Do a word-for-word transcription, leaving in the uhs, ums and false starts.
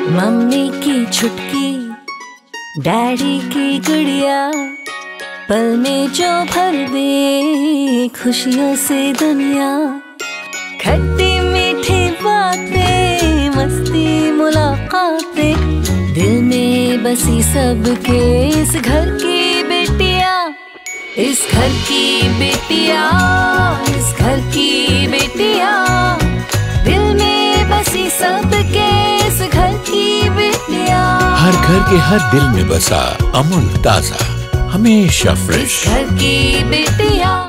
Mummy की छुटकी, daddy की गुड़िया, पल में जो भर दे खुशियों से दुनिया। खट्टी मीठी बातें, मस्ती मुलाकातें, दिल में बसी सबके इस घर की बेटिया, इस घर की बेटिया, इस घर की बेटिया, दिल में बसी सबके इस घर की बेटिया। हर घर के हर दिल में बसा अमूल ताजा, हमेशा फ्रेश। इस घर की बेटिया।